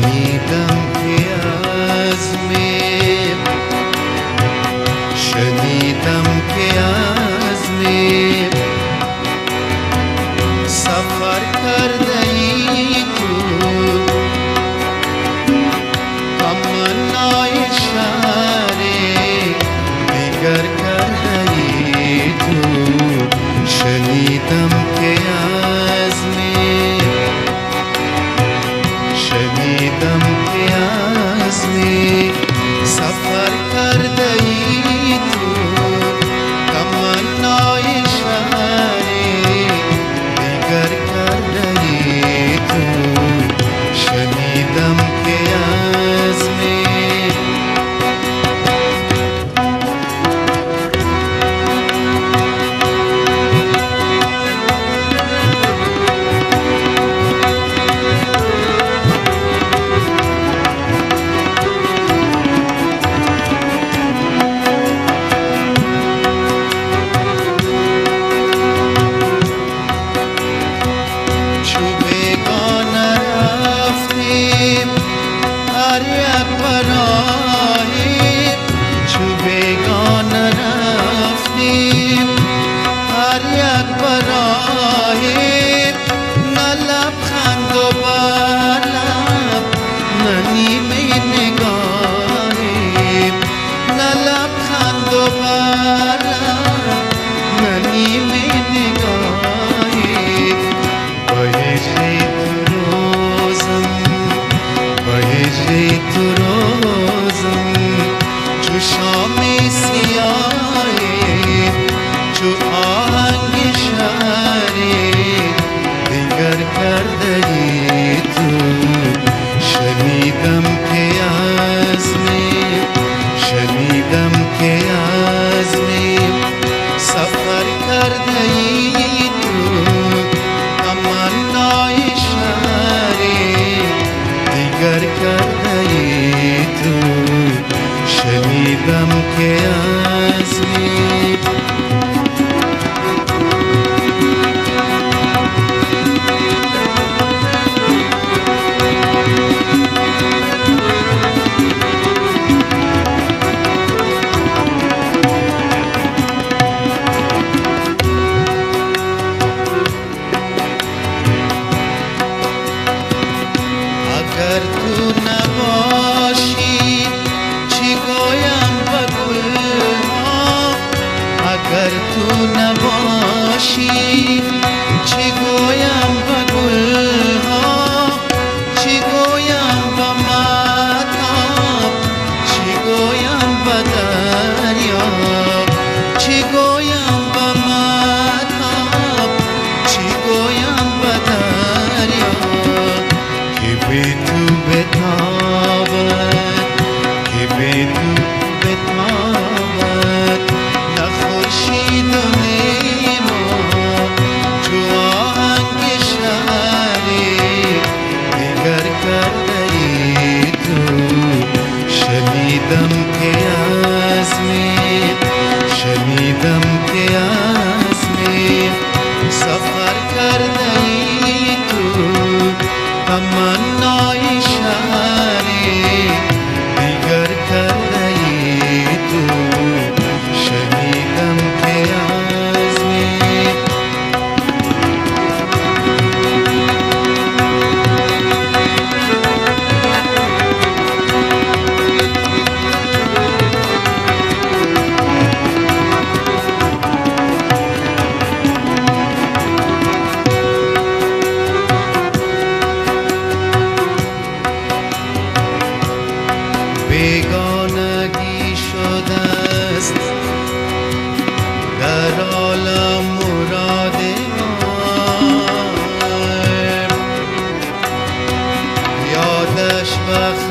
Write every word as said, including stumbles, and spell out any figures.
شنیدم که از مهر شنیدم که از مهر سفر کرده ای تو تمنای شهر دیگر کرده ای تو شنیدم که از مهر شنیدم که از مهر سفر کرده ای تو تمنای شهر دیگر کرده ای تو شنیدم که از مهر تو روزم چو شام سیاهی چو آهنگ شهری دیگر کرده ای تو شنیدم که از مهر شنیدم که از مهر سفر کرده ای تو تمنای شهری دیگر کرده ای تو شنیدم که از مهر اگر تو نباشی چی گویم به گلها اگر تو نباشی چی گویم به گلها چی گویم به مهتاب چی گویم به دریا چی گویم به مهتاب چی گویم به دریا که به تو بتابد که به تو بتابد نه خورشید و نه ماه چو آهنگ شهری دیگر کرده ای تو شنیدم که از مهر شنیدم که از مهر سفر کرده ای تو تمنای شهری دیگر کرده ای تو شنیدم که از مهر بیگانگی شده است در عالم مراد ما یادش وقت